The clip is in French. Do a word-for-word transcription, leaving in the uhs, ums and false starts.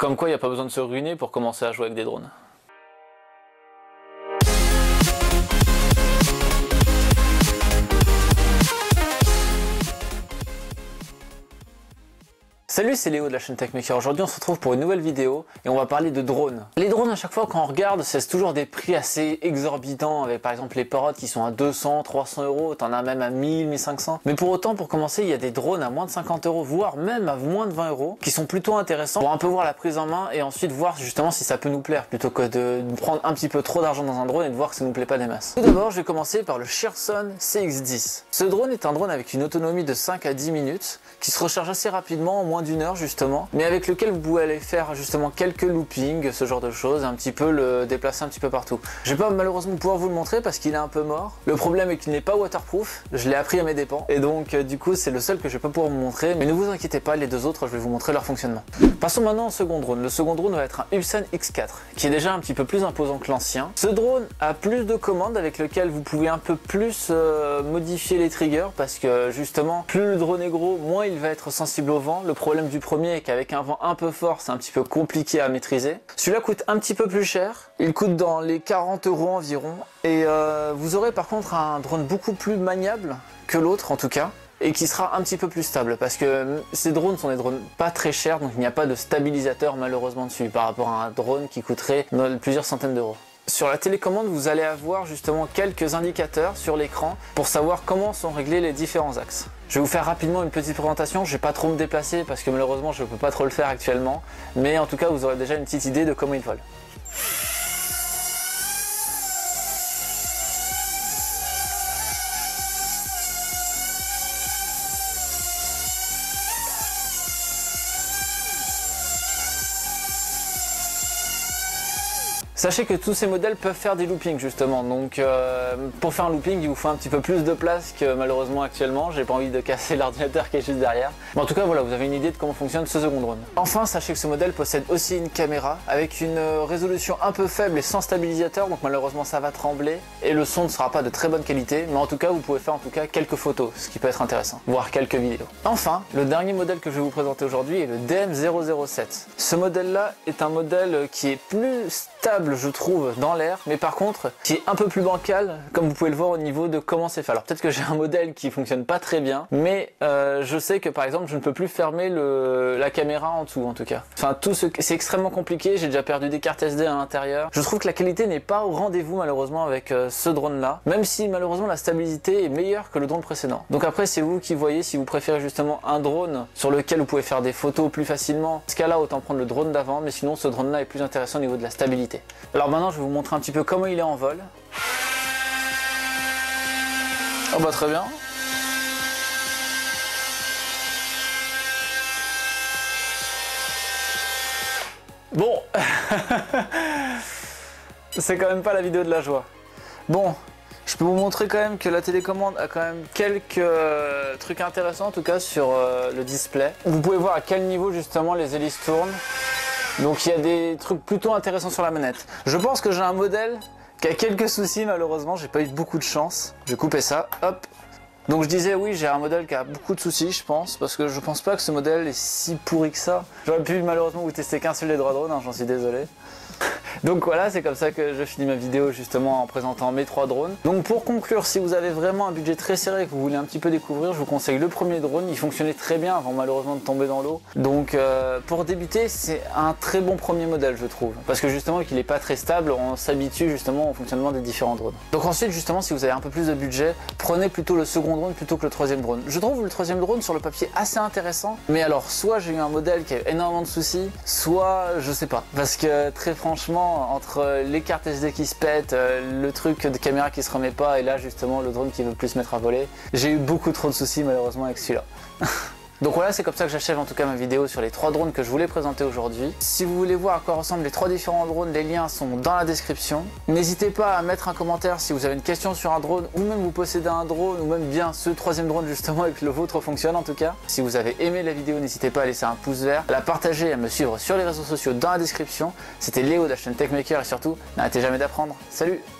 Comme quoi il n'y a pas besoin de se ruiner pour commencer à jouer avec des drones. Salut, c'est Léo de la chaîne TechMaker. Aujourd'hui on se retrouve pour une nouvelle vidéo et on va parler de drones. Les drones, à chaque fois quand on regarde, c'est toujours des prix assez exorbitants, avec par exemple les Parrot qui sont à deux cents, trois cents euros, t'en as même à mille, mille cinq cents. Mais pour autant, pour commencer, il y a des drones à moins de cinquante euros, voire même à moins de vingt euros, qui sont plutôt intéressants pour un peu voir la prise en main et ensuite voir justement si ça peut nous plaire, plutôt que de prendre un petit peu trop d'argent dans un drone et de voir que ça nous plaît pas des masses. Tout d'abord, je vais commencer par le Shearson C X dix. Ce drone est un drone avec une autonomie de cinq à dix minutes, qui se recharge assez rapidement, en moins d'une heure justement, mais avec lequel vous pouvez aller faire justement quelques loopings, ce genre de choses, un petit peu le déplacer un petit peu partout. Je vais pas malheureusement pouvoir vous le montrer parce qu'il est un peu mort. Le problème est qu'il n'est pas waterproof, je l'ai appris à mes dépens, et donc euh, du coup c'est le seul que je vais pas pouvoir vous montrer, mais ne vous inquiétez pas, les deux autres je vais vous montrer leur fonctionnement. Passons maintenant au second drone. Le second drone va être un Ulsan X quatre, qui est déjà un petit peu plus imposant que l'ancien. Ce drone a plus de commandes avec lequel vous pouvez un peu plus euh, modifier les triggers, parce que justement plus le drone est gros, moins il va être sensible au vent. Le problème du premier est qu'avec un vent un peu fort, c'est un petit peu compliqué à maîtriser. Celui-là coûte un petit peu plus cher, il coûte dans les quarante euros environ, et euh, vous aurez par contre un drone beaucoup plus maniable que l'autre en tout cas, et qui sera un petit peu plus stable, parce que ces drones sont des drones pas très chers, donc il n'y a pas de stabilisateur malheureusement dessus, par rapport à un drone qui coûterait plusieurs centaines d'euros. Sur la télécommande, vous allez avoir justement quelques indicateurs sur l'écran pour savoir comment sont réglés les différents axes. Je vais vous faire rapidement une petite présentation, je vais pas trop me déplacer parce que malheureusement je peux pas trop le faire actuellement, mais en tout cas vous aurez déjà une petite idée de comment il vole. Sachez que tous ces modèles peuvent faire des loopings justement, donc euh, pour faire un looping il vous faut un petit peu plus de place que malheureusement actuellement, j'ai pas envie de casser l'ordinateur qui est juste derrière. Mais en tout cas voilà, vous avez une idée de comment fonctionne ce second drone. Enfin, sachez que ce modèle possède aussi une caméra avec une résolution un peu faible et sans stabilisateur, donc malheureusement ça va trembler et le son ne sera pas de très bonne qualité, mais en tout cas vous pouvez faire en tout cas quelques photos, ce qui peut être intéressant, voire quelques vidéos. Enfin, le dernier modèle que je vais vous présenter aujourd'hui est le D M zéro zéro sept. Ce modèle là est un modèle qui est plus stable je trouve dans l'air, mais par contre qui est un peu plus bancal, comme vous pouvez le voir au niveau de comment c'est fait. Alors peut-être que j'ai un modèle qui fonctionne pas très bien, mais euh, je sais que par exemple je ne peux plus fermer le, la caméra en dessous en tout cas. Enfin tout ce c'est extrêmement compliqué, j'ai déjà perdu des cartes S D à l'intérieur. Je trouve que la qualité n'est pas au rendez-vous malheureusement avec euh, ce drone là, même si malheureusement la stabilité est meilleure que le drone précédent. Donc après c'est vous qui voyez si vous préférez justement un drone sur lequel vous pouvez faire des photos plus facilement. Dans ce cas là autant prendre le drone d'avant, mais sinon ce drone là est plus intéressant au niveau de la stabilité. Alors maintenant je vais vous montrer un petit peu comment il est en vol. Oh bah très bien. Bon, c'est quand même pas la vidéo de la joie. Bon, je peux vous montrer quand même que la télécommande a quand même quelques euh, trucs intéressants en tout cas sur euh, le display. Vous pouvez voir à quel niveau justement les hélices tournent. Donc il y a des trucs plutôt intéressants sur la manette. Je pense que j'ai un modèle qui a quelques soucis malheureusement, j'ai pas eu beaucoup de chance. Je vais couper ça, hop. Donc je disais oui, j'ai un modèle qui a beaucoup de soucis je pense, parce que je pense pas que ce modèle est si pourri que ça. J'aurais pu malheureusement vous tester qu'un seul des droits drones, hein, j'en suis désolé. Donc voilà, c'est comme ça que je finis ma vidéo justement en présentant mes trois drones. Donc pour conclure, si vous avez vraiment un budget très serré et que vous voulez un petit peu découvrir, je vous conseille le premier drone. Il fonctionnait très bien avant malheureusement de tomber dans l'eau. Donc euh, pour débuter, c'est un très bon premier modèle je trouve. Parce que justement qu'il n'est pas très stable, on s'habitue justement au fonctionnement des différents drones. Donc ensuite justement si vous avez un peu plus de budget, prenez plutôt le second drone plutôt que le troisième drone. Je trouve le troisième drone sur le papier assez intéressant. Mais alors soit j'ai eu un modèle qui a eu énormément de soucis, soit je sais pas. Parce que très franchement, entre les cartes S D qui se pètent, le truc de caméra qui se remet pas et là justement le drone qui veut plus se mettre à voler, j'ai eu beaucoup trop de soucis malheureusement avec celui-là. Donc voilà, c'est comme ça que j'achève en tout cas ma vidéo sur les trois drones que je voulais présenter aujourd'hui. Si vous voulez voir à quoi ressemblent les trois différents drones, les liens sont dans la description. N'hésitez pas à mettre un commentaire si vous avez une question sur un drone ou même vous possédez un drone ou même bien ce troisième drone justement et que le vôtre fonctionne en tout cas. Si vous avez aimé la vidéo, n'hésitez pas à laisser un pouce vert, à la partager et à me suivre sur les réseaux sociaux dans la description. C'était Léo de la chaîne TechMaker et surtout, n'arrêtez jamais d'apprendre. Salut!